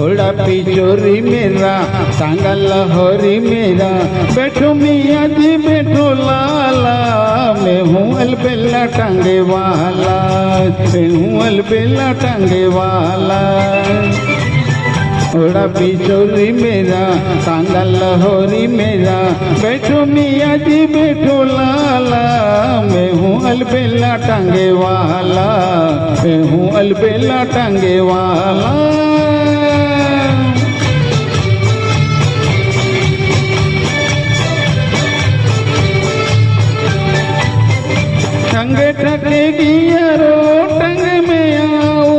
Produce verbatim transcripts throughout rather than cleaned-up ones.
घोड़ा पिचोरी मेरा टांगा लहरी मेरा, बैठो मियाँ जी बैठो लाला, मैं हूँ अलबेला टांगे वाला, मैं हूँ अलबेला टांगे वाला। घोड़ा पिचोरी मेरा टांगा लहरी मेरा, बैठो मियाँ जी बैठो लाला, मैं हूँ अलबेला टांगे वाला, मैं हूँ अलबेला टांगे वाला। टंगे ठकेगी यारो टंग में आओ,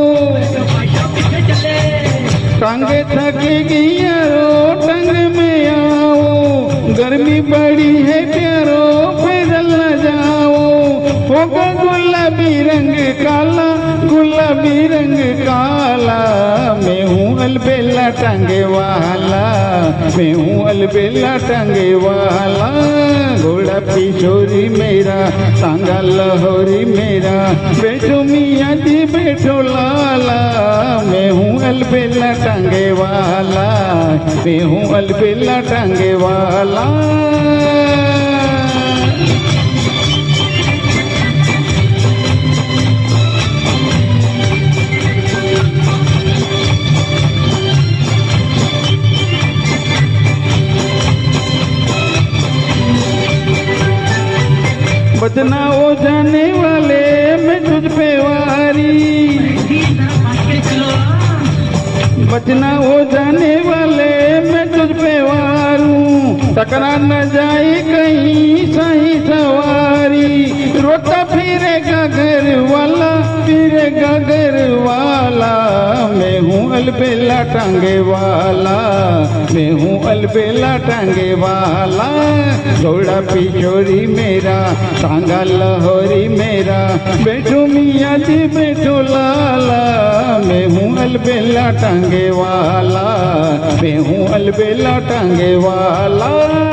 टंगे ठकेगी यारो टंग में आओ, गर्मी बड़ी है प्यारो पैदल न जाओ, होगा गुलाबी रंग काला, गुलाबी रंग काला, मैं हूँ अलबेला टांगे वाला, मैं हूँ अलबेला टांगे वाला। घोड़ा पिचोरी मेरा टांगा लहरी मेरा, बैठो मियाँ जी बैठो लाला, मैं हूँ अलबेला टांगे वाला, मैं हूँ अलबेला टांगे वाला। बचना हो जाने वाले मैं तुझ पे वारी, बचना हो जाने वाले मैं तुझ पे वारूं, टकरा न जाए कहीं सही सवारी, रोता फिरेगा घर वाला, फिरेगा घर वाला, मैं हूँ अलबेला टांगे वाला, मैं हूँ अलबेला टांगे वाला। घोड़ा पिचोरी मेरा टांगा लहरी मेरा, बैठो मियाँ जी बैठो लाला, मैं हूँ अलबेला टांगे वाला, मैं हूँ अलबेला टांगे वाला।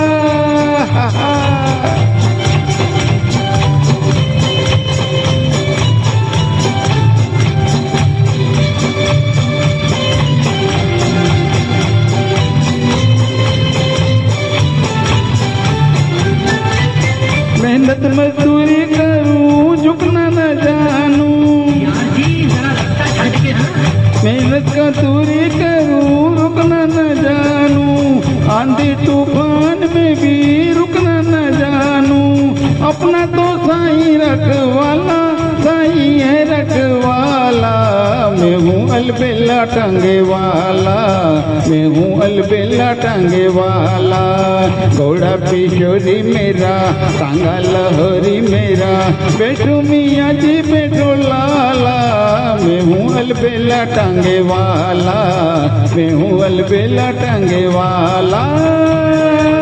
मेहनत मजदूरी करूं झुकना न जानू, मेहनत मजदूरी करूं रुकना न जानू, आंधी तूफान में भी रुकना न जानू, अपना तो साईं रखवाला, साईं है रखवाला, मैं हूँ अलबेला टांगे वाला, मैं हूँ अलबेला टांगे वाला। घोड़ा पिचोरी मेरा टांगा लहरी मेरा, बैठो मियाँ जी बैठो लाला, मैं हूँ अलबेला टांगे वाला, मैं हूँ अलबेला टांगे वाला।